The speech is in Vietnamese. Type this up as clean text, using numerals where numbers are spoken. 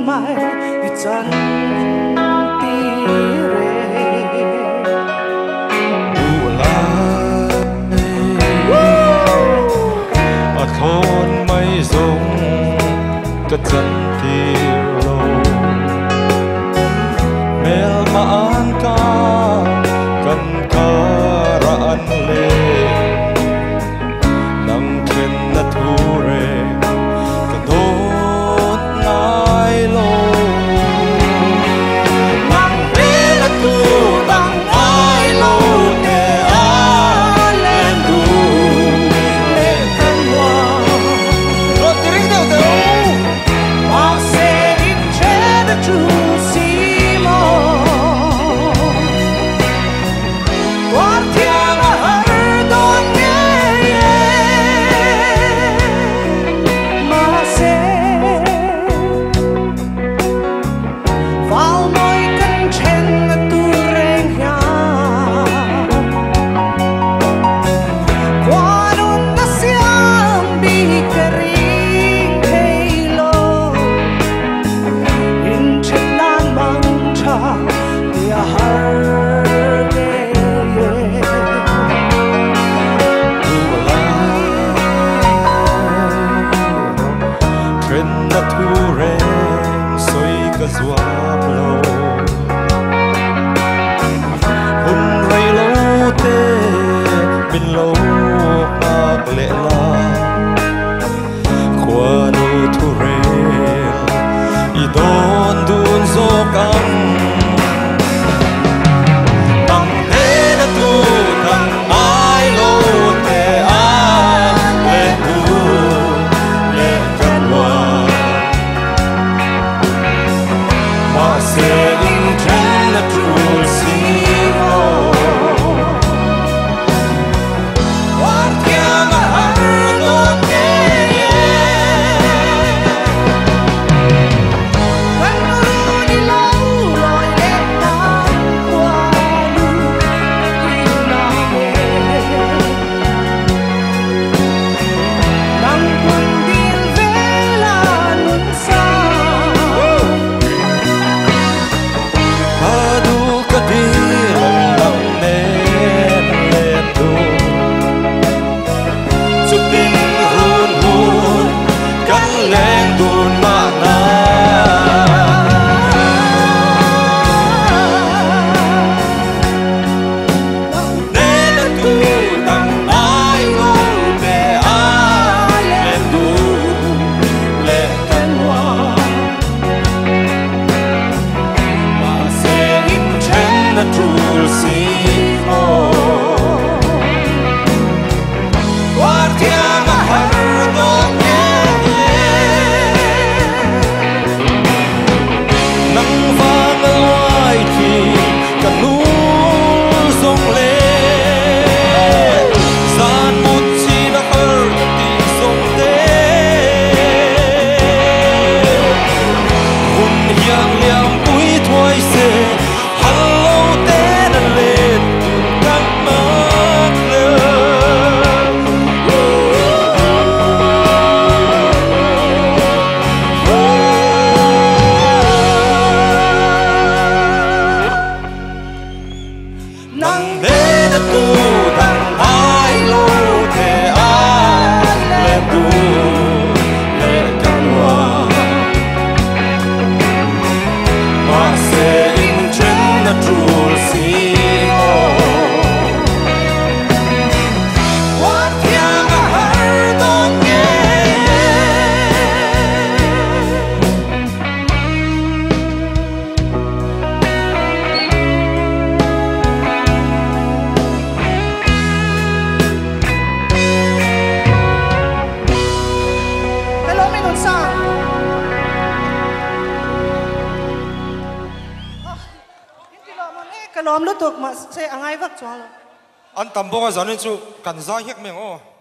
mai chân tí rê đủ lại ở thôn mây rồng cất chân tí lâu mel maan ka kan karaan le nang ken na ture ka dot ngai lo mang về là tu bằng ai lâu để ai lên đủ để thân hoa rồi tiếng đâu đâu mà sẽ in trên đất trụ xi mô quán thiên ở đón nghe mà sẽ vào nơi cân trên tu rèn nhà qua đồn đã xiêm bị cái riêng hay lo in trên đàn băng trà tia har ghê Trên đất thu rèn xoay cả doa lâu hôm rây lâu tê bên lâu bạc lệ la qua nô thu rèn y đón đun gió căng bằng thế đã tu thằng ai lâu tê ai lệ tu lệ chân hoa mà sẽ in trên là trù xí mô quán kia mà har đón nghe vẫn ru đi lâu rồi em đã qua luôn yêu nàng nắng quân điên về là luôn xa ta đủ cả đi lòng lòng nên lên đủ chút tình hôn hôn cắn lên đồn mà na nên là tu tặng ai ngô để ai lên đủ lên thân hoa mà sẽ in trên là trù xí mô qua thiên mà har đón nghe nắng vàng ở ngoài thì cả núi rung lên gian một chi đã hở tình sông tế hồn hiang liang cuối thoại sẽ hằng lâu tế đã lên căng mắt nắng để đã tu thằng ai lâu để ai lên tu lên căn hoa mà sẽ in trên là trù xí mô qua thiên mà har đón nghe hello mình làm sao cái lom lúc thuộc mà sẽ ăn ai vắt choáng rồi anh tầm bông cái dẫn đến chú cần ra hết miệng ô